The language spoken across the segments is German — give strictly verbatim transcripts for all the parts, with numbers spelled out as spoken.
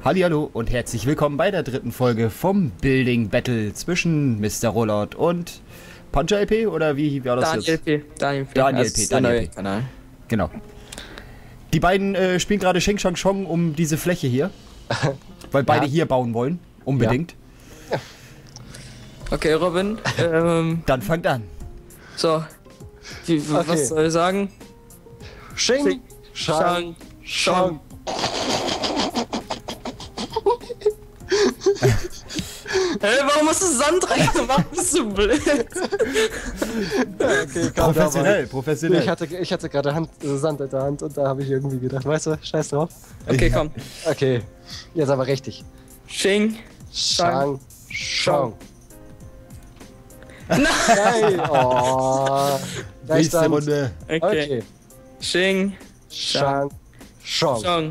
Hallihallo und herzlich willkommen bei der dritten Folge vom Building Battle zwischen Mister Rollout und Puncher L P oder wie war das Daniel jetzt? P. Daniel P. Daniel P. Daniel P. Kanal. Genau. Die beiden äh, spielen gerade Sheng Shang Chong um diese Fläche hier, weil beide Ja. hier bauen wollen, unbedingt. Ja. Okay, Robin. Ähm, Dann fangt an. so. Wie, w- Okay. Was soll ich sagen? Sheng, Shang, Shang. Hey, warum hast du Sand reingemacht? Bist du blöd? Okay, komm, Professionell, da professionell. war- Ich hatte, ich hatte gerade Hand, äh, Sand in der Hand und da habe ich irgendwie gedacht, weißt du, scheiß drauf. Okay, komm. Okay, jetzt aber richtig. Shing. Shang, Shang. Nein. Nein, oh. Nächste Gleichstand. Runde. Okay. Okay, Shing. Shang, Shang. Shang.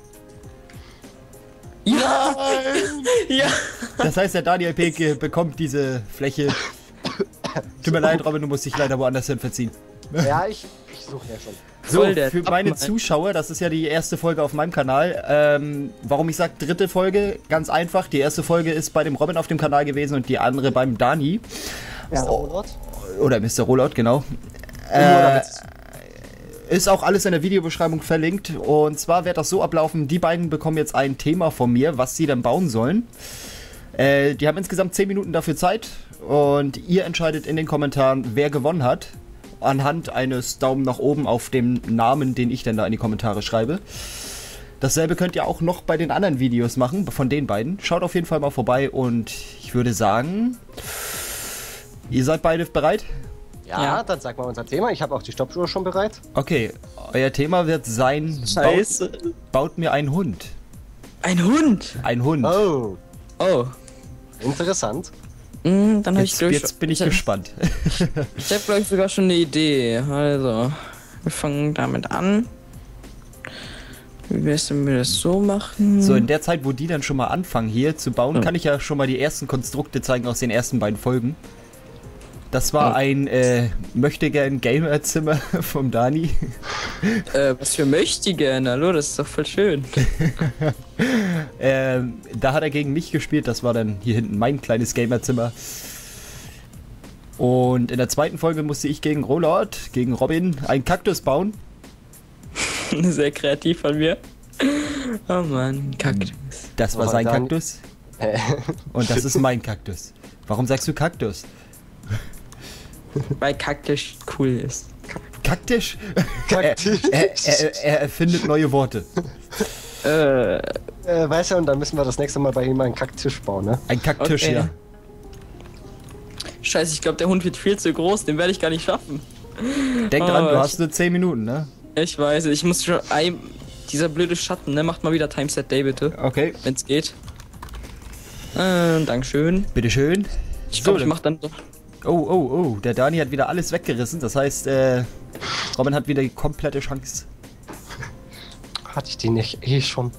Ja. Ja. Das heißt, der Daniel P. ge- bekommt diese Fläche. Tut mir leid, Robin, du musst dich leider woanders hin verziehen. Ja, ich, ich suche ja schon. So, Voll der für meine Top-Mann. Zuschauer, das ist ja die erste Folge auf meinem Kanal. Ähm, warum ich sage dritte Folge? Ganz einfach. Die erste Folge ist bei dem Robin auf dem Kanal gewesen und die andere beim Dani. Mister Oh. Rollout? Oder Mister Rollout, genau. Nur damit- Ist auch alles in der Videobeschreibung verlinkt. Und zwar wird das so ablaufen, die beiden bekommen jetzt ein Thema von mir, was sie dann bauen sollen. Äh, die haben insgesamt zehn Minuten dafür Zeit. Und ihr entscheidet in den Kommentaren, wer gewonnen hat. Anhand eines Daumen nach oben auf dem Namen, den ich dann da in die Kommentare schreibe. Dasselbe könnt ihr auch noch bei den anderen Videos machen, von den beiden. Schaut auf jeden Fall mal vorbei und ich würde sagen, ihr seid beide bereit? Ja, Ja. dann sag mal unser Thema. Ich habe auch die Stoppuhr schon bereit. Okay, euer Thema wird sein, Scheiße. Baut, baut mir einen Hund. Ein Hund. Ein Hund. Oh, Oh. interessant. Mm, dann habe ich Jetzt, glaube ich. jetzt bin ich ich hab- gespannt. Ich habe glaube ich sogar schon eine Idee. Also, wir fangen damit an. Wie wär's, wenn wir das so machen? So, in der Zeit, wo die dann schon mal anfangen hier zu bauen, Ja. kann ich ja schon mal die ersten Konstrukte zeigen aus den ersten beiden Folgen. Das war Ja. ein äh, möchtegern Gamerzimmer vom Dani. Äh, was für möchte ich gerne? Hallo, das ist doch voll schön. Ähm, da hat er gegen mich gespielt, das war dann hier hinten mein kleines Gamerzimmer. Und in der zweiten Folge musste ich gegen Rollout, gegen Robin, einen Kaktus bauen. Sehr kreativ von mir. Oh Mann, Kaktus. Das war Oh, sein dann- Kaktus Hä? und das ist mein Kaktus. Warum sagst du Kaktus? Weil Kaktus cool ist. Kaktisch? Kaktisch. Er, er, er, er erfindet neue Worte. Äh, Äh, weißt du, und dann müssen wir das nächste Mal bei ihm einen Kacktisch bauen, ne? Ein Kaktisch, Okay. ja. Scheiße, ich glaube, der Hund wird viel zu groß, den werde ich gar nicht schaffen. Denk dran, Oh, du ich- hast nur zehn Minuten, ne? Ich weiß, ich muss schon. Ein, dieser blöde Schatten, ne? Macht mal wieder Timeset Day bitte, Okay, wenn's geht. Äh, Dankeschön. bitteschön. Ich So, glaube, ich dann- mach dann doch. Oh, oh, oh, der Dani hat wieder alles weggerissen. Das heißt, äh, Robin hat wieder die komplette Chance. Hatte ich die nicht eh schon?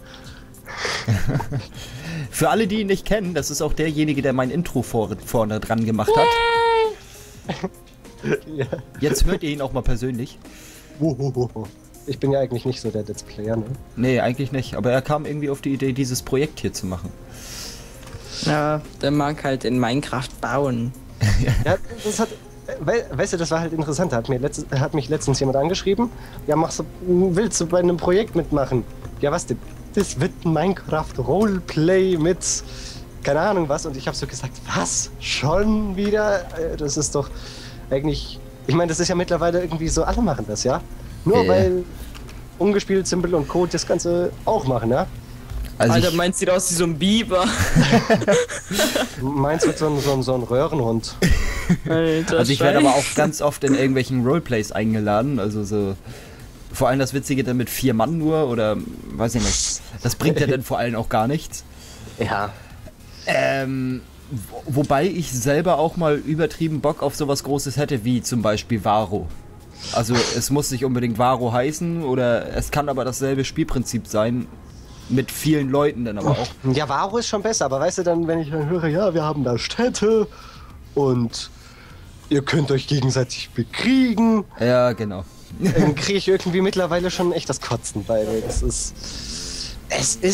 Für alle, die ihn nicht kennen, das ist auch derjenige, der mein Intro vor, vorne dran gemacht hat. Ja. Jetzt hört ihr ihn auch mal persönlich. Ich bin ja eigentlich nicht so der Let's Player, ne? Nee, eigentlich nicht. Aber er kam irgendwie auf die Idee, dieses Projekt hier zu machen. Ja, der mag halt in Minecraft bauen. Ja, das hat. We weißt du, das war halt interessant. Da hat, mir letzt, hat mich letztens jemand angeschrieben. Ja, machst du, willst du bei einem Projekt mitmachen? Ja, was denn? Das wird ein Minecraft Roleplay mit keine Ahnung was. Und ich habe so gesagt, was? Schon wieder? Äh, Das ist doch eigentlich. Ich meine, das ist ja mittlerweile irgendwie so, alle machen das, ja? Nur Ja. weil ungespielt, Simple und Code das Ganze auch machen, ja? Also Alter, ich, meins sieht aus wie so ein Biber. Meins wird so ein, so ein, so ein Röhrenhund. Alter, also ich werde aber auch Scheiße. ganz oft in irgendwelchen Roleplays eingeladen. Also so. Vor allem das Witzige dann mit vier Mann nur oder weiß ich nicht. Das bringt ja dann vor allem auch gar nichts. Ja. Ähm, wo- wobei ich selber auch mal übertrieben Bock auf sowas Großes hätte, wie zum Beispiel Varo. Also es muss nicht unbedingt Varo heißen oder es kann aber dasselbe Spielprinzip sein. Mit vielen Leuten dann aber auch. Ja, Varo ist schon besser, aber weißt du dann, wenn ich dann höre, ja, wir haben da Städte und ihr könnt euch gegenseitig bekriegen, Ja, genau. dann kriege ich irgendwie mittlerweile schon echt das Kotzen, weil das ist. Es ist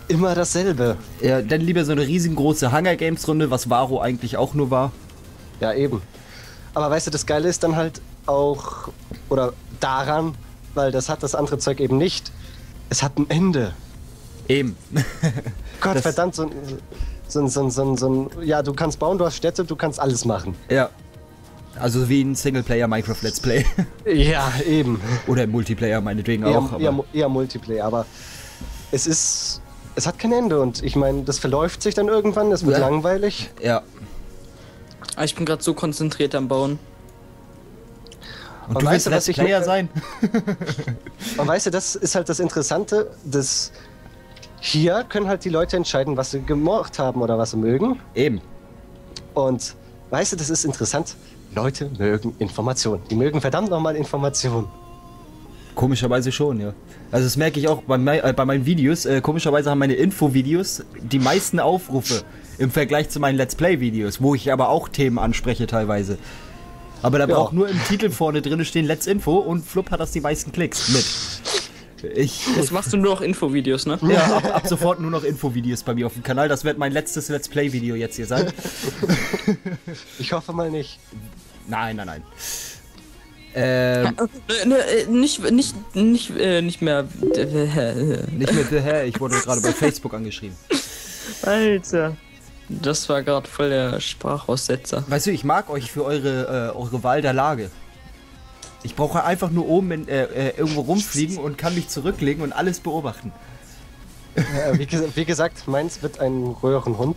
immer dasselbe. Ja, dann lieber so eine riesengroße Hunger Games Runde, was Varo eigentlich auch nur war. Ja, eben. Aber weißt du, das Geile ist dann halt auch, oder daran, weil das hat das andere Zeug eben nicht, es hat ein Ende. Eben. Gott Das- verdammt, so ein, so ein, so ein, so ein, so ein, ja, du kannst bauen, du hast Städte, du kannst alles machen. Ja. Also wie ein Singleplayer Minecraft Let's Play. Ja, eben. Oder im Multiplayer meinetwegen Eher, auch. Aber eher, mu- eher Multiplayer, aber es ist, es hat kein Ende und ich meine, das verläuft sich dann irgendwann, es wird Ja. langweilig. ja. Ah, ich bin gerade so konzentriert am Bauen. Und, Und du weißt willst du, was Let's ich Player mir- sein? Und weißt du, das ist halt das Interessante, dass hier können halt die Leute entscheiden, was sie gemocht haben oder was sie mögen. Eben. Und weißt du, das ist interessant. Leute mögen Informationen. Die mögen verdammt nochmal Informationen. Komischerweise schon, ja. Also das merke ich auch bei, mei- äh, bei meinen Videos. Äh, komischerweise haben meine Infovideos die meisten Aufrufe im Vergleich zu meinen Let's Play-Videos, wo ich aber auch Themen anspreche teilweise. Aber da Ja. braucht nur im Titel vorne drin stehen Let's Info und flupp hat das die meisten Klicks mit. Ich, Jetzt machst du nur noch Infovideos, ne? ja, ab, ab sofort nur noch Infovideos bei mir auf dem Kanal. Das wird mein letztes Let's Play-Video jetzt hier sein. Ich hoffe mal nicht. Nein, nein, nein. Ähm, Äh, ne, äh, nicht, nicht, nicht, äh, nicht mehr. nicht mit The Hair, ich wurde gerade bei Facebook angeschrieben. Alter. Das war gerade voll der Sprachaussetzer. Weißt du, ich mag euch für eure, äh, eure Wahl der Lage. Ich brauche einfach nur oben in, äh, äh, irgendwo rumfliegen und kann mich zurücklegen und alles beobachten. Äh, wie, ges wie gesagt, meins wird ein Röhrenhund.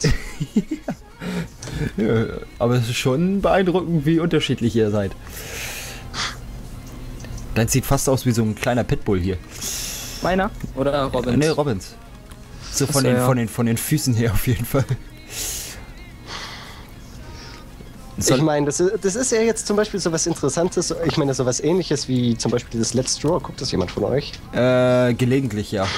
Ja, aber es ist schon beeindruckend, wie unterschiedlich ihr seid. Dein sieht fast aus wie so ein kleiner Pitbull hier. Meiner? Oder Robin? Ne, Robins. So von, Ach so, den, ja. von, den, von den Füßen her auf jeden Fall. Ich meine, das, ist- das ist ja jetzt zum Beispiel so was Interessantes. Ich meine, so was Ähnliches wie zum Beispiel das Let's Draw. Guckt das jemand von euch? Äh, gelegentlich, ja.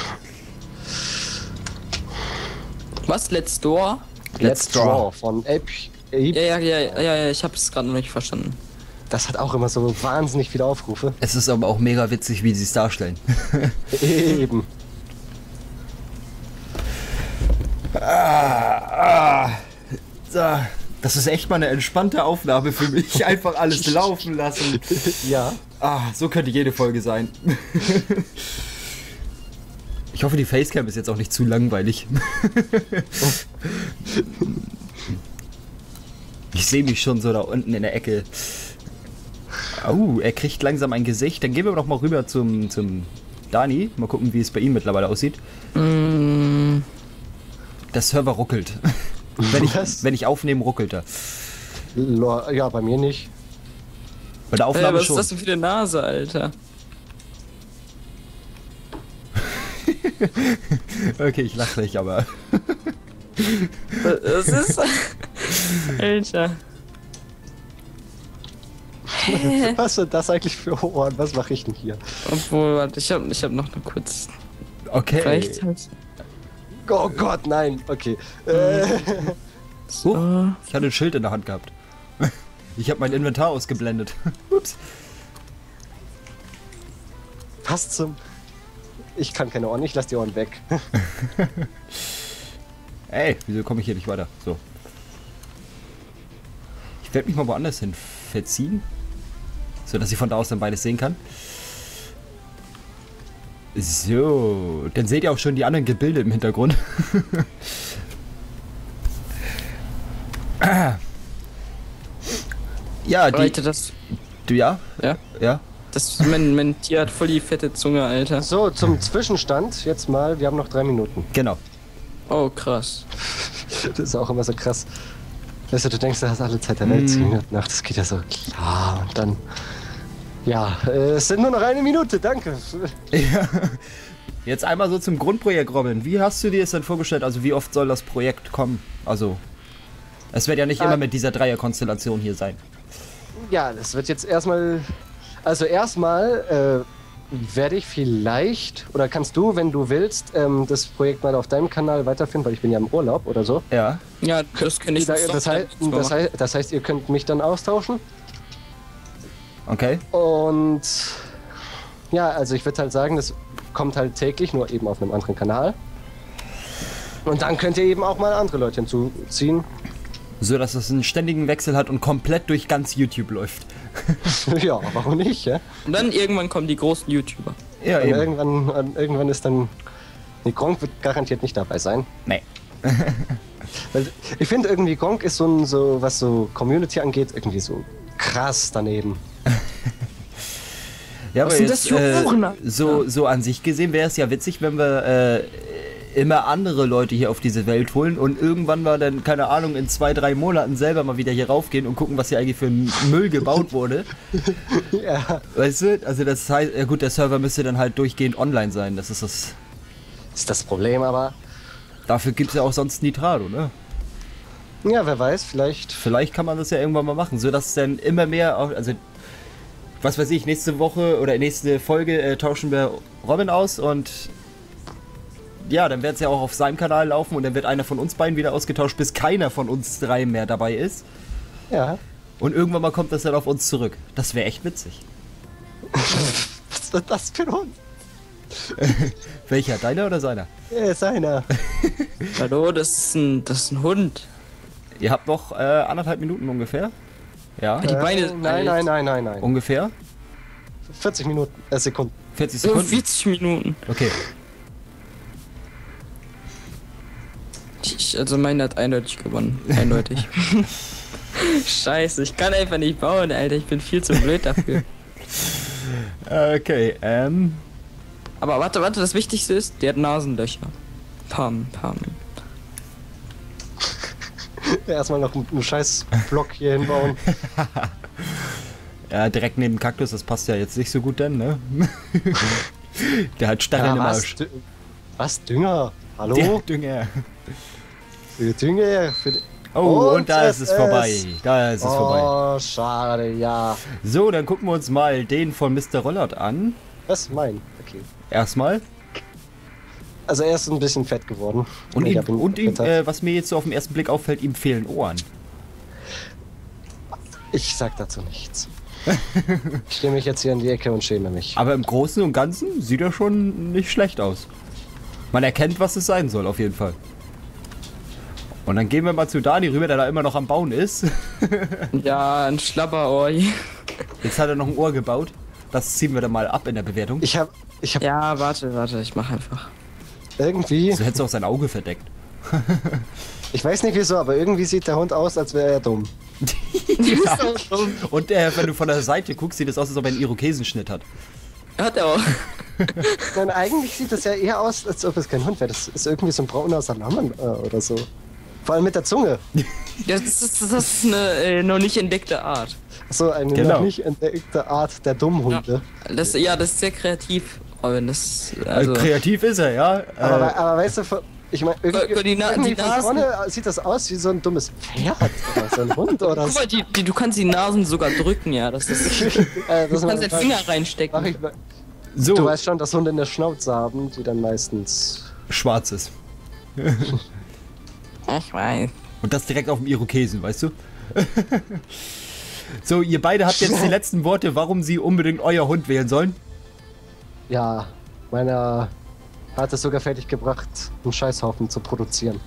Was? Let's Door? Let's Draw. von Ape. Ja, Ape. ja, ja, ja, ja, ich hab's gerade noch nicht verstanden. Das hat auch immer so wahnsinnig viele Aufrufe. Es ist aber auch mega witzig, wie sie es darstellen. Eben. Ah, ah. So. Das ist echt mal eine entspannte Aufnahme für mich. Einfach alles laufen lassen. Ja. Ah, so könnte jede Folge sein. Ich hoffe, die Facecam ist jetzt auch nicht zu langweilig. Ich sehe mich schon so da unten in der Ecke. Oh, er kriegt langsam ein Gesicht. Dann gehen wir doch mal rüber zum, zum Dani. Mal gucken, wie es bei ihm mittlerweile aussieht. Mm, Der Server ruckelt. Wenn ich, Was? wenn ich aufnehme, ruckelt er. Lo- Ja, bei mir nicht. Bei der Ey, Aufnahme was ist schon. das denn für eine Nase, Alter? Okay, ich lache nicht, aber... Das ist. Alter. Was sind das eigentlich für Ohren? Was mache ich denn hier? Obwohl, warte, ich hab, ich hab noch eine kurz. Okay. Vielleicht halt. Oh Gott, nein. Okay. Äh, Huch, So. ich hatte ein Schild in der Hand gehabt. Ich habe mein Inventar ausgeblendet. Ups. was zum... Ich kann keine Ohren, ich lass die Ohren weg. Ey, wieso komme ich hier nicht weiter? So. Ich werde mich mal woanders hin verziehen. So, dass ich von da aus dann beides sehen kann. So, dann seht ihr auch schon die anderen Gebilde im Hintergrund. Ah. Ja, die, Alter, das. du ja? Ja? Ja? Das, mein, mein Tier hat voll die fette Zunge, Alter. So, zum Zwischenstand jetzt mal. Wir haben noch drei Minuten. Genau. Oh, krass. Das ist auch immer so krass. Weißt du, du denkst, du hast alle Zeit der Welt, Mm. zehn Minuten nach, das geht ja so klar. Und dann... Ja, äh, es sind nur noch eine Minute, danke. Ja. Jetzt einmal so zum Grundprojekt, Robin. Wie hast du dir es denn vorgestellt? Also wie oft soll das Projekt kommen? Also, es wird ja nicht Ah. immer mit dieser Dreierkonstellation hier sein. Ja, das wird jetzt erstmal... Also erstmal äh, werde ich vielleicht, oder kannst du, wenn du willst, ähm, das Projekt mal auf deinem Kanal weiterführen, weil ich bin ja im Urlaub oder so. Ja. Ja, das kenne ich Das, das, heißt, das, heißt, das heißt, ihr könnt mich dann austauschen. Okay. Und ja, also ich würde halt sagen, das kommt halt täglich, nur eben auf einem anderen Kanal. Und dann könnt ihr eben auch mal andere Leute hinzuziehen. So, dass es einen ständigen Wechsel hat und komplett durch ganz YouTube läuft. Ja, warum nicht, ja? Und dann irgendwann kommen die großen YouTuber. Ja, Und eben. irgendwann, und irgendwann ist dann... Nee, Gronk wird garantiert nicht dabei sein. Nee. Weil ich finde irgendwie, Gronk ist so ein, so, was so Community angeht, irgendwie so krass daneben. Ja, Was aber sind jetzt, das für äh, Huren? so, so an sich gesehen wäre es ja witzig, wenn wir äh, immer andere Leute hier auf diese Welt holen und irgendwann mal dann, keine Ahnung, in zwei, drei Monaten selber mal wieder hier raufgehen und gucken, was hier eigentlich für ein Müll gebaut wurde. Ja. Weißt du? Also das heißt, ja gut, der Server müsste dann halt durchgehend online sein. Das ist das. Ist das Problem, aber... Dafür gibt es ja auch sonst Nitrado, ne? Ja, wer weiß, vielleicht... Vielleicht kann man das ja irgendwann mal machen, sodass dann immer mehr, auch, also was weiß ich, nächste Woche oder nächste Folge äh, tauschen wir Robin aus und ja, dann wird es ja auch auf seinem Kanal laufen und dann wird einer von uns beiden wieder ausgetauscht, bis keiner von uns drei mehr dabei ist. Ja. Und irgendwann mal kommt das dann auf uns zurück. Das wäre echt witzig. Was wird das für ein Hund? Welcher? Deiner oder seiner? Ja, ist einer. Hallo, das ist ein, das ist ein Hund. Ihr habt noch äh, anderthalb Minuten ungefähr. Ja, Die Beine Äh, sind nein, alt. nein, nein, nein, nein. ungefähr. vierzig Minuten, äh, Sekunden. vierzig So Sekunden. vierzig Minuten. Okay. Ich, also meine hat eindeutig gewonnen. Eindeutig. Scheiße, ich kann einfach nicht bauen, Alter. Ich bin viel zu blöd dafür. Okay, ähm. Aber warte, warte, das Wichtigste ist, der hat Nasenlöcher. Pam, pam. Erstmal noch einen scheiß Block hier hinbauen. Ja, direkt neben Kaktus, das passt ja jetzt nicht so gut denn, ne? Der hat Stacheln im was, Arsch. Dü- was? Dünger? Hallo? Der Dünger. Für Dünger? Für die- Oh, und, Und da es ist es vorbei. ist- Da ist es vorbei. Oh, schade, ja. So, dann gucken wir uns mal den von Mister Rollert an. Das ist mein. Okay. Erstmal. Also er ist ein bisschen fett geworden. Und, Ich ihm, hab ihn und ihm, gefüttert. äh, was mir jetzt so auf den ersten Blick auffällt, ihm fehlen Ohren. Ich sag dazu nichts. Ich stehe mich jetzt hier in die Ecke und schäme mich. Aber im Großen und Ganzen sieht er schon nicht schlecht aus. Man erkennt, was es sein soll, auf jeden Fall. Und dann gehen wir mal zu Dani rüber, der da immer noch am Bauen ist. Ja, ein Schlapperohr. Jetzt hat er noch ein Ohr gebaut. Das ziehen wir dann mal ab in der Bewertung. Ich hab, ich hab Ja, warte, warte, ich mach einfach. irgendwie, So hättest du auch sein Auge verdeckt. ich weiß nicht wieso, aber irgendwie sieht der Hund aus, als wäre er dumm. Ja. Und äh, wenn du von der Seite guckst, sieht es aus, als ob er einen Irokesenschnitt hat. Hat er auch. Nein, eigentlich sieht das ja eher aus, als ob es kein Hund wäre. Das ist irgendwie so ein brauner Salaman äh, oder so. Vor allem mit der Zunge. Das ist, das ist eine äh, noch nicht entdeckte Art. So eine Genau. noch nicht entdeckte Art der Dummhunde. Das, ja, das ist sehr kreativ. Aber das, Also, also, kreativ ist er, ja. Aber, äh, wei- aber weißt du, von- ich meine, irgendwie, Guck, die Na- irgendwie die von Nasen- vorne sieht das aus wie so ein dummes Pferd oder so ein Hund oder guck so. mal, die, die, du kannst die Nasen sogar drücken, ja. Das ist, Äh, das du kannst den mach- Finger mach reinstecken. ich, so, Du weißt schon, dass Hunde eine Schnauze haben, die dann meistens... schwarz ist. Ich weiß. Und das direkt auf dem Irokesen, weißt du? So, ihr beide habt jetzt die letzten Worte, warum sie unbedingt euer Hund wählen sollen. Ja, meiner hat es sogar fertig gebracht, einen Scheißhaufen zu produzieren.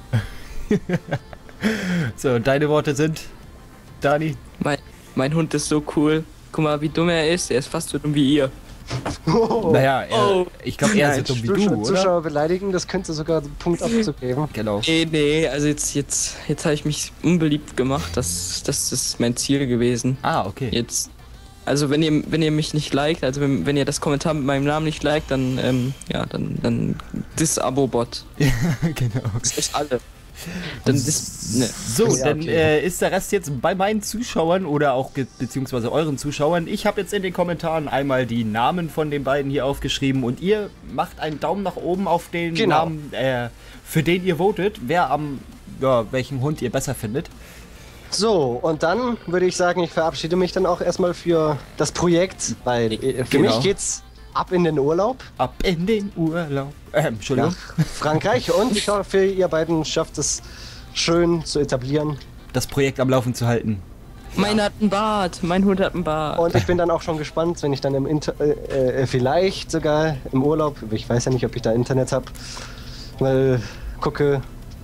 So, und deine Worte sind, Dani? Mein, mein Hund ist so cool. Guck mal, wie dumm er ist. Er ist fast so dumm wie ihr. Naja, er, Oh. ich glaube, er Nein, ist so dumm wie Zuschauer, du, oder? Zuschauer beleidigen, das könnte sogar einen Punkt abzugeben. Genau. Nee, nee, also jetzt, jetzt, jetzt habe ich mich unbeliebt gemacht. Das, das ist mein Ziel gewesen. Ah, okay. Jetzt. Also wenn ihr, wenn ihr mich nicht liked, also wenn, wenn ihr das Kommentar mit meinem Namen nicht liked, dann, ähm, ja, dann, dann Dis-Abo-Bot. Genau. Das ist alle. Dann dis, ne. So, Ja, dann okay. äh, ist der Rest jetzt bei meinen Zuschauern oder auch ge- beziehungsweise euren Zuschauern. Ich habe jetzt in den Kommentaren einmal die Namen von den beiden hier aufgeschrieben und ihr macht einen Daumen nach oben auf den Genau. Namen, äh, für den ihr votet, wer am, ja, welchen Hund ihr besser findet. So, und dann würde ich sagen, ich verabschiede mich dann auch erstmal für das Projekt, weil äh, für Genau. mich geht's ab in den Urlaub Ab in den Urlaub. Äh, Entschuldigung. nach Frankreich und ich hoffe, ihr beiden schafft es schön zu etablieren. Das Projekt am Laufen zu halten. Meiner hat einen Bart. Mein Hund hat einen Bart. Und ich bin dann auch schon gespannt, wenn ich dann im Inter äh, äh, vielleicht sogar im Urlaub, ich weiß ja nicht, ob ich da Internet habe, mal gucke,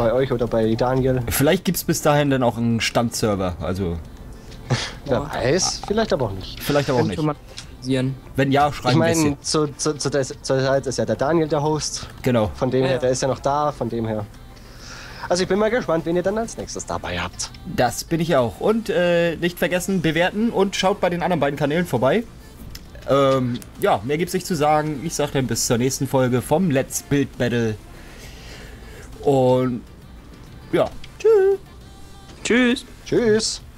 bei euch oder bei Daniel. Vielleicht gibt es bis dahin dann auch einen Stammserver. Also, Wer weiß, vielleicht aber auch nicht. vielleicht aber auch Könnte nicht. man organisieren. Wenn ja, Ich schreiben wir es meine, hier. zu, zu, zu der zur Zeit ist ja der Daniel der Host. Genau. Von dem Ja. her, der ist ja noch da, von dem her. Also ich bin mal gespannt, wen ihr dann als nächstes dabei habt. Das bin ich auch. Und äh, nicht vergessen, bewerten und schaut bei den anderen beiden Kanälen vorbei. Ähm, ja, mehr gibt's nicht zu sagen. Ich sag dann bis zur nächsten Folge vom Let's Build Battle. Und ja, tschüss. Tschüss. Tschüss.